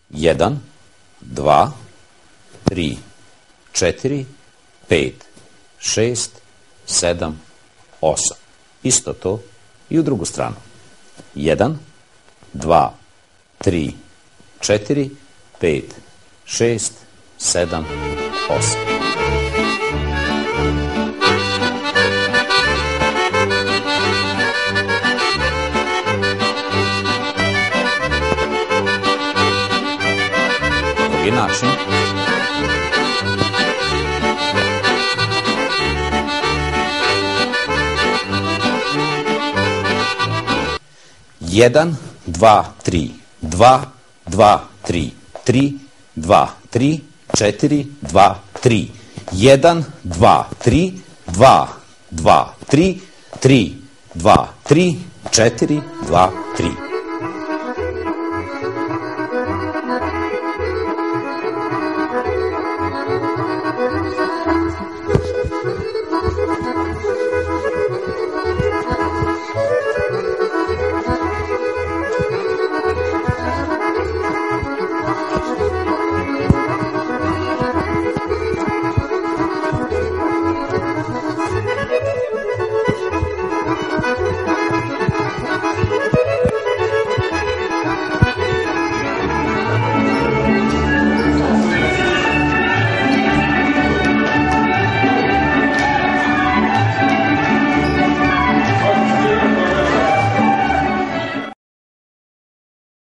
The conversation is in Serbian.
1, 2, 3, 4, 5, 6, 7, 8. Isto to i u drugu stranu. 1, 2, 3, 4, 5, 6, 7, 8. Drugi način. Jedan, dva, tri, 2, 2, 3, 3, 2, 3, 4, 2, 3, 1, 2, 3, 2, 2, 3, 3, 2, 3, 4, 2, 3.